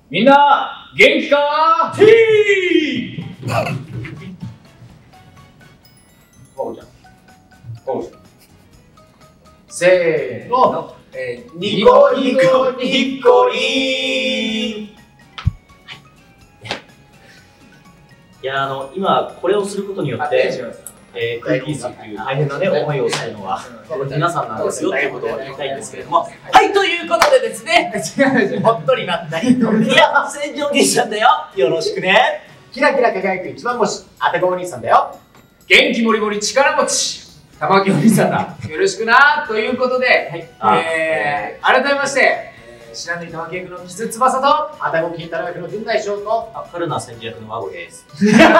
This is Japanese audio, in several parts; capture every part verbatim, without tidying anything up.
みんな元気かー？ヒー。まこちゃん、まこちゃん。せーの、えー、ニコニコニコリン。 いや、あの今これをすることによって、えー、クッキーズという大変なね思いをしたいのは皆さんなんですよっていうことを言いたいんですけれども、はい、ということでですね、ほっとりなったり、いや、戦場兄さんだよ、よろしくね。 キラキラ輝く一番星、あてごお兄さんだよ。 元気もりもり力持ち、玉木お兄さんだ。よろしくなということで、はい、えー、改めまして、知らぬい玉木役の木津翼と、 あてご金太郎役の純大将と、 あ、カルナ千住役の和子です。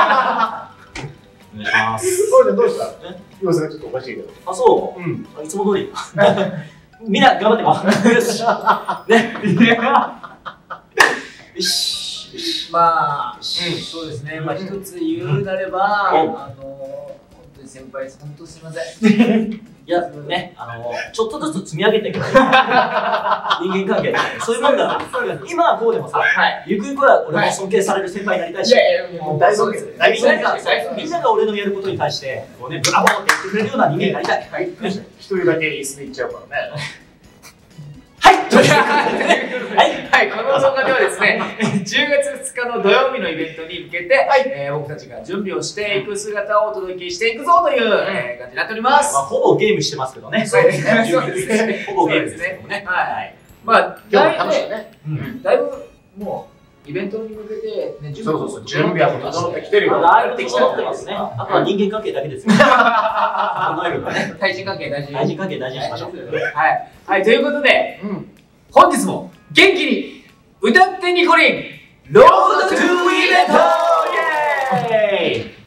お願いします。 そうじゃん、どうした？様子がちょっとおかしいけど。 あ、そう。うん。いつも通り。みんな頑張ってこう。よし。ね。よし。 まあ、そうですね。まあ一つ言うなれば、あの本当に先輩、本当すみません。 いやね、あのちょっとずつ積み上げていく人間関係でそういうもんだから。今はこうでもさ、ゆくゆくは俺も尊敬される先輩になりたいし、 大尊敬。 みんなが俺のやることに対してこうねブラボーって言ってくれるような人間になりたい。 一人だけ椅子で行っちゃうからね。 はい、というはい、 この動画ではですね、じゅうがつふつかの土曜日のイベントに向けて、はい、えー、僕たちが準備をしていく姿をお届けしていくぞという、えー、感じになっております。 まあ、ほぼゲームしてますけどね。 そうですね。そうですね。 ほぼゲームですけどね。 はい。まあ、だいぶね、だいぶもうイベントに向けてね、準備そうそうそう、準備はもう整ってきてるよ。 だいぶ整ってますね。あとは人間関係だけですよ。 対人関係大事。 対人関係大事にしましょう。 はい。はい、ということで、本日も元気に歌ってニコリンロードトゥーイベントイエーイ。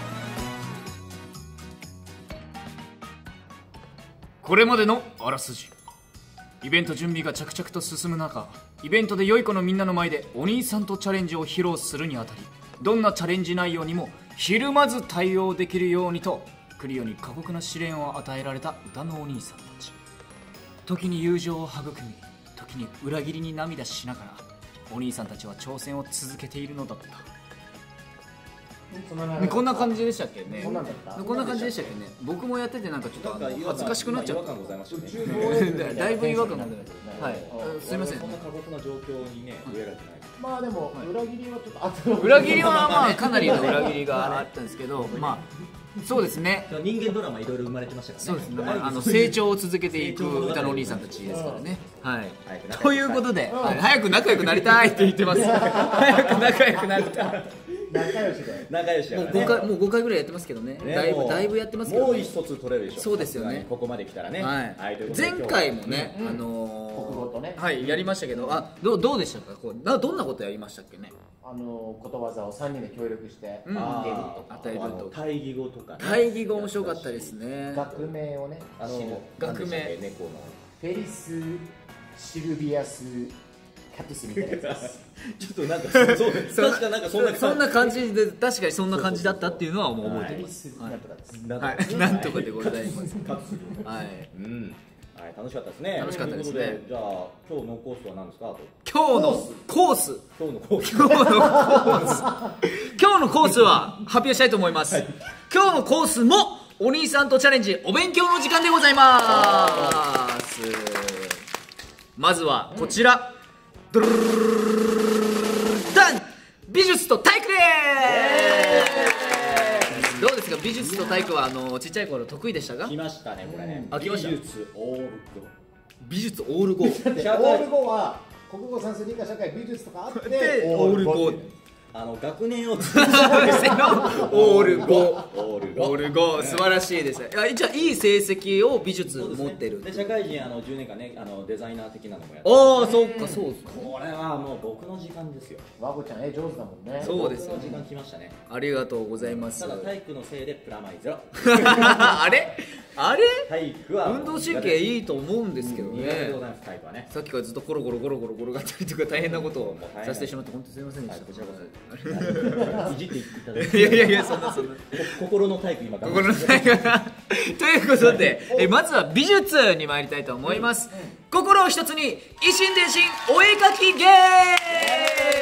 これまでのあらすじ。イベント準備が着々と進む中、イベントで良い子のみんなの前でお兄さんとチャレンジを披露するにあたり、どんなチャレンジ内容にもひるまず対応できるようにとクリオに過酷な試練を与えられた歌のお兄さんたち。時に友情を育み、時に裏切りに涙しながらお兄さんたちは挑戦を続けているのだった。こんな感じでしたっけね。こんな感じでしたっけね。僕もやっててなんかちょっと恥ずかしくなっちゃった。だいぶ違和感が。はい。すみません。 そんな過酷な状況にね植えられてない。 まあでも裏切りはちょっとあった。 裏切りはまあかなりの裏切りがあったんですけど、まあそうですね。 人間ドラマいろいろ生まれてましたからね。 そうですね。あの成長を続けていく歌のお兄さんたちですからね。はい。ということで、早く仲良くなりたいって言ってます。早く仲良くなりたい。 仲良しで仲良しもうごかいもうごかいぐらいやってますけどね。だいぶだいぶやってますけど。 もう一卒取れるでしょ。 そうですよね。 ここまで来たらね。 はい。前回もね、あの国語とね、 はいやりましたけど、あどうどうでしたか。こうなどんなことやりましたっけね。 あのことわざを三人で協力してうんゲームとか与えると。 対義語とかね。 対義語面白かったですね。 学名をね、 あの学名猫のフェリスシルビアスキャトゥスみたいなやつです。 ちょっとなんかそう確かなんかそんなそんな感じで確かにそんな感じだったっていうのはもう覚えてます。はいなんとかでございます。はい。 うん。はい、楽しかったですね。 楽しかったですね。 じゃあ今日のコースは何ですか？ 今日のコース。 今日のコース。 今日のコース。今日のコースは発表したいと思います。今日のコースもお兄さんとチャレンジお勉強の時間でございます。まずはこちら。ドゥルルルルダン美術と体育でーす。どうですか。美術と体育はあのちっちゃい頃得意でしたか。 来ましたねこれね。 あ来ました。 美術オール語。 美術オール語。 オール語は国語算数理科社会美術とかあってオール語。 あの学年をオール語。 オール語。 オール語素晴らしいです。じゃあいい成績を美術持ってる。 で社会人あのじゅうねんかんねあのデザイナー的なのもやって。 ああそうかそうですか。 これはもう僕の時間ですよ。 和子ちゃん絵上手だもんね。 そうですよ。 僕の時間来ましたね。 ありがとうございます。 ただ体育のせいでプラマイゼロ。 あれあれ体育は運動神経いいと思うんですけどね。 体育はね。 さっきからずっとゴロゴロゴロゴロ転がったりとか大変なことをさせてしまって本当にすみませんでした。 こちらこそいじっていただいて。 いやいやいやそんなそんな心の体育今心の体育ということでえまずは美術に参りたいと思います。心を一つに一心伝心お絵描きゲーム。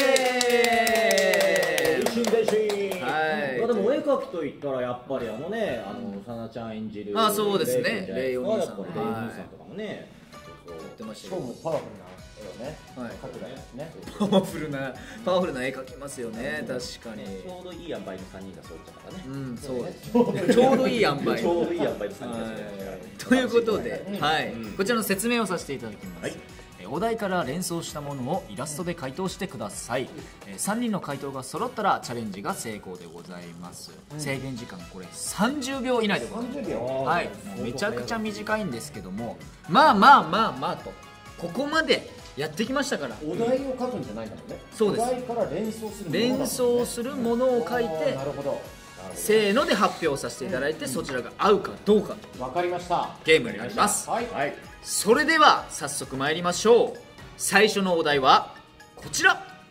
きと言ったらやっぱりあのね、あのさなちゃん演じるあそうですねレイお兄さん、 レイお兄さんレイお兄さんとかもね、 言ってましたしかけどもパワフルな絵をね、 はい描くだけですね。 パワフルなパワフルな絵描きますよね、確かに。 ちょうどいい塩梅のさんにんが揃っちゃったからね。 うんそうですちょうどいい塩梅ちょうどいい塩梅のさんにんが揃っちゃったから。 ということで、はいうんこちらの説明をさせていただきます、 はいえお題から連想したものをイラストで回答してください、えさんにんの回答が揃ったらチャレンジが成功でございます、制限時間これさんじゅうびょう以内でございますさんじゅうびょう。 はい、もうめちゃくちゃ短いんですけども、まあまあまあまあとここまでやってきましたから、 お題を書くんじゃないんだもんね。 そうですお題から連想するものだもんね。 連想するものを書いあーてなるほど。 せーので発表させていただいて、そちらが合うかどうかとわかりました。 ゲームになります。 はい。 はい。 それでは早速参りましょう。最初のお題はこちら。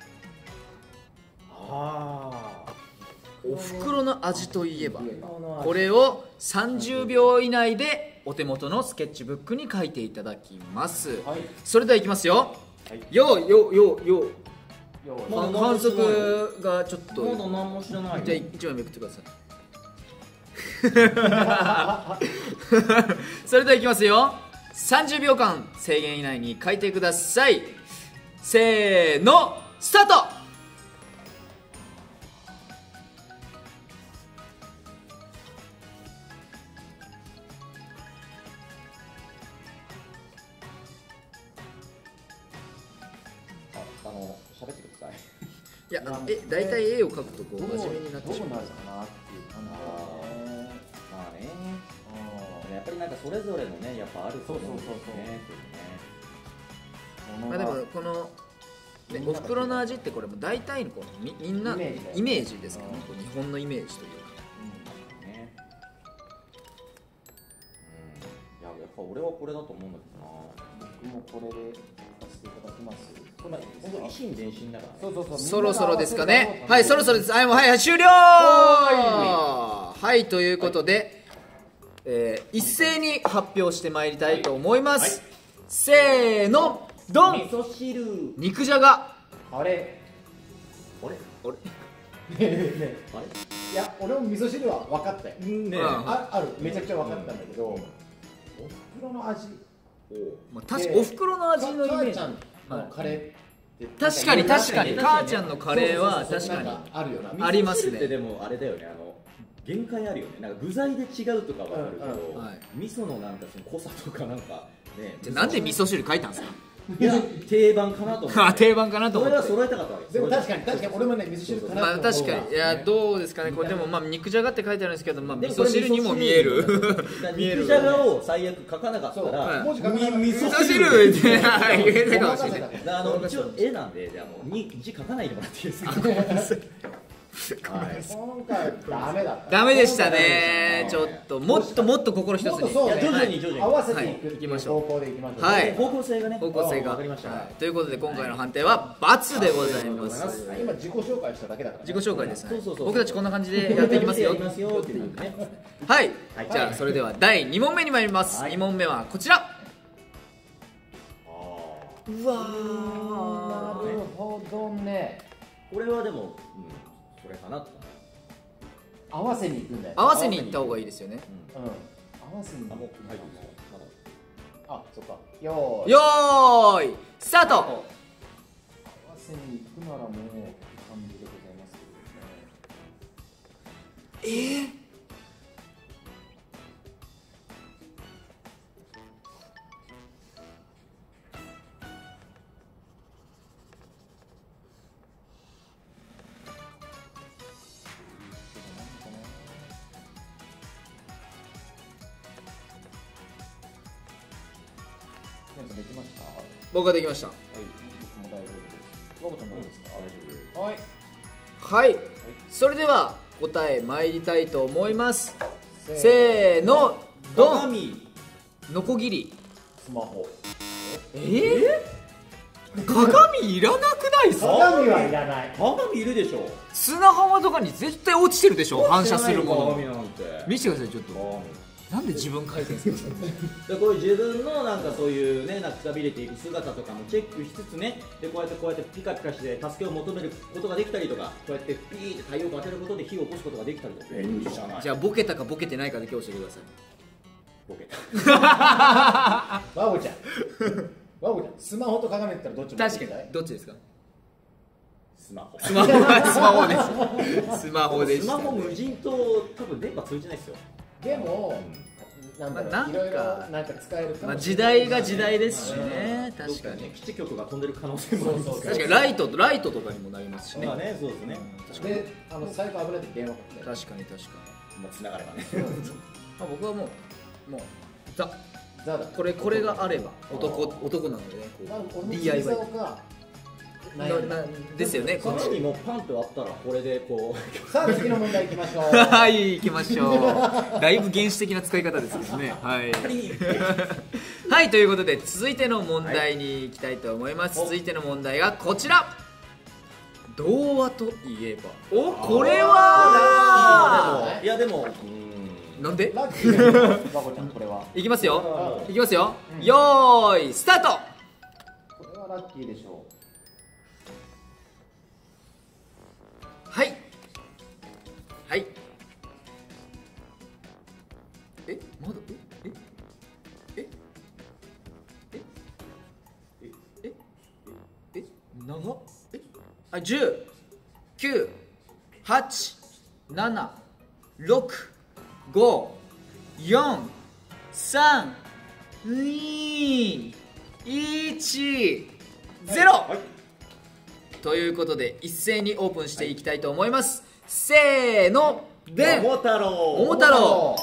あお袋の味といえば、 あ。 これをさんじゅうびょう以内でお手元のスケッチブックに書いていただきます。 はい。 それではいきますよ。 はいよーよーよーよーよまだ反反則がちょっとまだ何も知らないよ。 じゃあ一枚めくってくださいそれではいきますよ。さんじゅうびょうかん制限以内に書いてください。せーのスタート。 あの喋ってください。 いやえ大体絵を描くとこうどう真面目になってしまうどうなるかなっていう感じだよね。 まあね。 うやっぱりなんかそれぞれのね、やっぱあると思うんですよね。 んまあでもこのねお袋の味ってこれも大体のこうみみんなイメージだよねイメージですけどね、こう日本のイメージというか。 ね。うん。いや、やっぱ俺はこれだと思うんだけどな。 僕もこれでさせていただきます。 これ本当に一心伝心だからね。 そうそうそう。 そろそろですかね。 みんなが合わせるはい、そろそろです。はい、もうはい、はい終了はい、ということで、えー一斉に発表してまいりたいと思います。せーの、ドン味噌汁。 肉じゃが。 あれ。 あれ？ あれねえねあれ？ えいや、俺も味噌汁は分かったよ。 ねうんあある、めちゃくちゃ分かったんだけど、お袋の味。 まあ、確かお袋の味のイメージ。 母ちゃんのカレーって確かに確かに確かに母ちゃんのカレーはそうそうそう確かになんあるよな。 ありますね味噌汁ってでもあれだよね、あの限界あるよね。なんか具材で違うとかわかるけど、 うんうんはい味噌のなんかその濃さとかなんかね。 じゃあなんで味噌汁書いたんですか。 いや定番かなと思って。 あ定番かなと思って。 それは揃えたかったわけ。 でも確かに確かに俺もね味噌汁かなまあと思う確かにいやどうですかね、これでもまあ肉じゃがって書いてあるんですけど、まあ味噌でもこれ汁にも見える見える肉じゃがを最悪書かなかったそうら、 文字書かなかったみ味噌汁って言えたかもしれない。 あの一応絵なんで、じゃあもうに字書かないでもらっていいですか。はい。 今回ダメだった。 ダメでしたね。ちょっともっともっと心一つに。 もっとそうねいや徐々に徐々に合わせていくってはい行きいうましょう方向でいきましょう。 はい方向性がね。 方向性が。 わかりました。 はいということで今回の判定は×でございます。 今自己紹介しただけだからね。 自己紹介ですねそうそうそう僕たちこんな感じでやっていきますよやっていきますよっていうね。 はい、 はいじゃあそれではだいにもんめに参ります、 はいにもんめはこちら。うわなるほどね。 これはでも、うん、それかなと。 合わせに行くんだよ。 合わせに行った方がいいですよね。 うん。合わせに行く。 あ、もう入ってます。まだ。 あ、そっか。よーい。 よーいスタート。 合わせに行くならもうって感じでございますけどね。 えー皆さんできました？はい。 僕ができました。 僕も大丈夫です。ロボちゃんどうですか？ 大丈はい。 はい、それでは答え参りたいと思います。せーのドン。 鏡。 ノコギリ。 スマホ。 えー、鏡いらなくないですか。 鏡はいらない。 鏡いるでしょ。 砂浜とかに絶対落ちてるでしょ、反射するもの。 鏡なんて。 見せてくださいちょっと。 鏡。 なんで自分回転するんですか。 でこういう自分のなんかそういうねなんかくたびれていく姿とかもチェックしつつね、でこうやってこうやってピカピカして助けを求めることができたりとか、こうやってピーって太陽光当てることで火を起こすことができたりとか。えいいじゃない。 じゃあボケたかボケてないかで今日教えてください。 ボケた。 ワゴちゃんワゴちゃんスマホと鏡って言ったらどっちも確かにどっちですか。 スマホ。 スマホはスマホです。スマホでしたね。 スマホ無人島多分電波通じないですよ。 でも、なんだろう、 まあなんかいろいろなんか使えるかもしれない。 まあ時代が時代ですしね。 どっ確かに。 ね基地局が飛んでる可能性もあります確かにライトとライトとかにもなりますしね。 まあね、そうですね。 で、あの最後危ないって電話かけて。 確かに確かに。 まあ繋がればね。 まあ僕はもうもうザザだ。 これこれがあれば男男なのでねこう ディーアイワイ ななですよね。 こっちにもパンとあったらこれでこう。 さあ次の問題いきましょう。 はい行きましょう。だいぶ原始的な使い方ですけどね。はいはいということで続いての問題に行きたいと思います。続いての問題がこちら。童話といえばおこれはいやでもなんでラッキーだよワゴちゃんこれは。 いきますようんいきますよよーいスタート。 これはラッキーでしょはいはいえまだえええええええ長っえあじゅうきゅうはちななろくごよんさんにいちゼロということで一斉にオープンしていきたいと思います。せーので桃太郎。 桃太郎。 お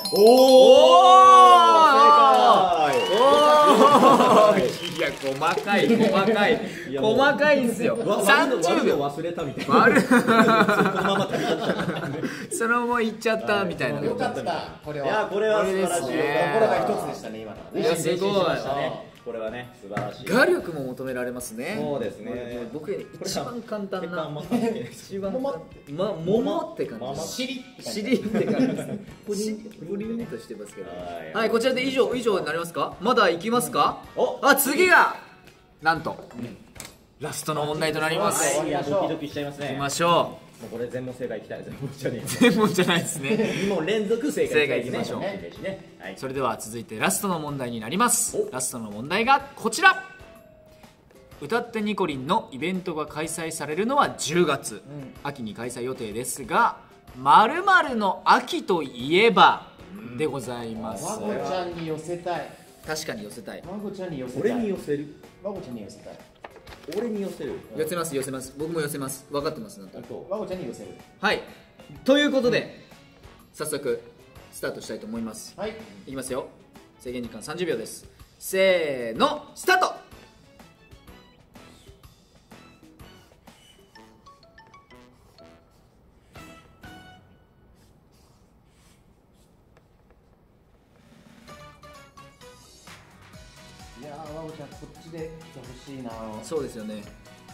おー。 おーいや細かい細かい細かいんですよ。さんじゅうびょう忘れたみたいな。 割るそのまま旅立っちゃった。 そのまま行っちゃったみたいな。 う。よかったこれは。 いやこれは素晴らしい。 これですね心が一つでしたね今のはね。 いやすごい練習しましたね。これはね素晴らしい。 画力も求められますね。 そうですね。 僕より一番簡単なこ一番桃ま桃って感桃じ。 尻って感じ。 尻って感じですね。プリンプリンとしてますけど。 はいはいこちらで以上以上になりますか。まだ行きますか。 おあ次がなんとラストの問題となります。 いやドキドキしちゃいますね。 行きましょう。 もうこれ全問正解いきたいです。もうじゃね全問じゃないですね。 え。に問連続正解正解いきましょうね。ねはい。 それでは続いてラストの問題になります。ラストの問題がこちら。歌ってニコリンのイベントが開催されるのはじゅうがつ、秋に開催予定ですが、〇〇の秋といえばでございます。 ワゴちゃんに寄せたい。 確かに寄せたい。 ワゴちゃんに寄せたい。 俺に寄せる。 ワゴちゃんに寄せたい。 俺に寄せる。 寄せます寄せます。僕も寄せます。分かってますなんと。 ワゴちゃんに寄せる。 はい。ということで早速スタートしたいと思います。 はい。 いきますよ。制限時間さんじゅうびょうです。せーのスタート。 いやーワゴちゃんこっちで来てほしいな。 そうですよね。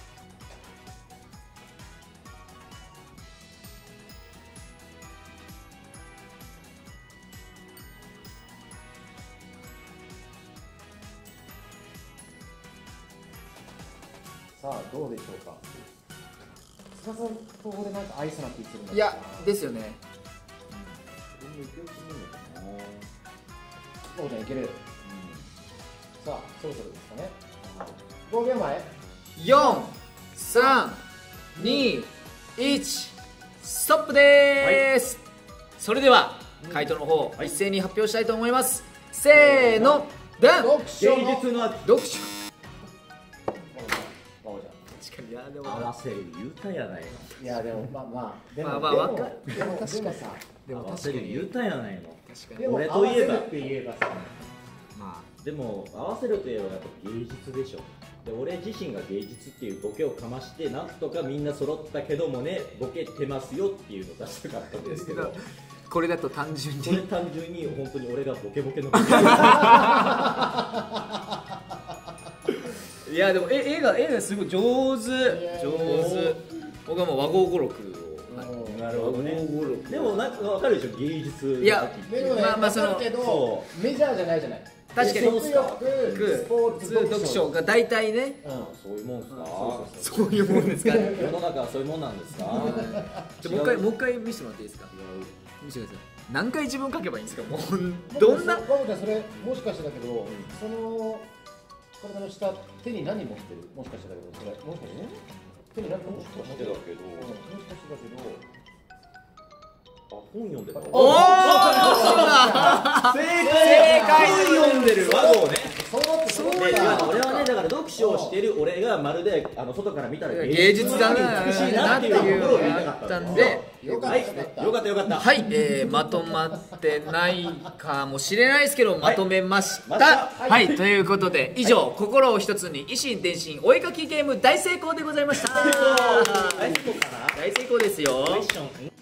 さあどうでしょうか。菅さんと俺なんか合いそうな気するんだけどな。 いやですよね。 ワゴちゃんいける。さあそろそろですかね。ごびょうまえ。 よん、さん、に、いちストップでーす、それでは回答の方、一斉に発表したいと思います。せーのダン。 読書の芸術の秋。 読書。 ワゴちゃん。 確かにいやでも合わせる言うたやないの。 いやでもまあまあでもまあまあでもわかるでもでもさでも合わ確かにせる言うたやないの。 確かにでも俺といえば合わせるって言えばさまでも合わせるといえばやっぱ芸術でしょ。で俺自身が芸術っていうボケをかましてなんとかみんな揃ったけどもねボケてますよっていうのを出したかったんですけどあこれだと単純これに単純に本当に俺がボケボケのいやでもえ絵が絵がすごい上手や上手。僕はもう和合語録を、はいなるほどね。でもなんかわかるでしょ、芸術。 いやでもね、 まあまあそのわかるけどメジャーじゃないじゃない。 確かに食欲、スポーツ、 読書が大体ね、 うん、 そういうもんですか。 そういうもんですかね。 世の中はそういうもんなんですか。 じゃあもう一回もう一回見せてもらっていいですか。見せてください。何回自分書けばいいんですか。もうどんな。 バブちゃんそれもしかしてだけど、その体の下手に何持ってる？もしかしてだけどそれもしかして手に何持ってる？もしかしてだけど、もしかしてだけど。 あ、本読んでた。 おお、正解。 本読んでる和合ね。 そうだ。俺はね、だから読書をしてる俺がまるであの外から見たら芸術だな、 美しいなっていうところを言いたかったんで、 よかったよかったよかった。 はい、えー、まとまってないかもしれないですけど、まとめました。はい、ということで以上、心を一つに以心伝心お絵かきゲーム大成功でございました。 大成功かな。 大成功ですよ。 クエスチョン